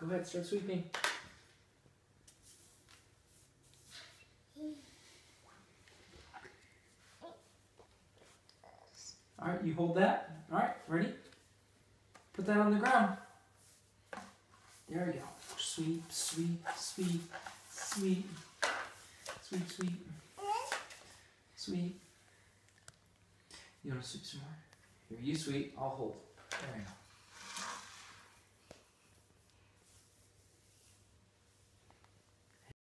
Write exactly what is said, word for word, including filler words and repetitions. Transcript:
Go ahead, start sweeping. All right, you hold that. All right, ready? Put that on the ground. There we go. Sweep, sweep, sweep, sweep, sweep, sweep, sweep. You want to sweep some more? Here, you sweep. I'll hold. There we go.